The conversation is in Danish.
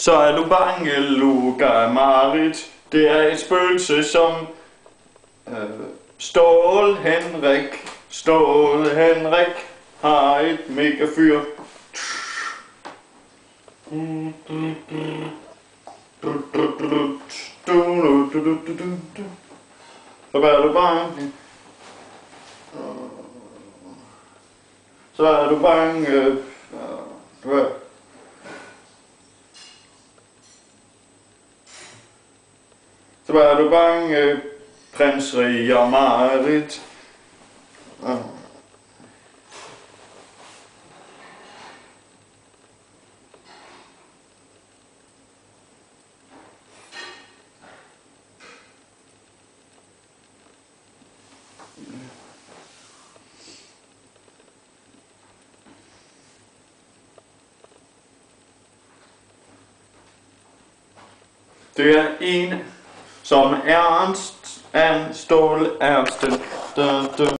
Så er du bange, Luca Marit. Det er et spøgelse som Stål Henrik har et mega fyr. Så er du bange. Så er du bange. Så er du bange, prins Ria Marit. Det er en som Ernst Stål Ernsten.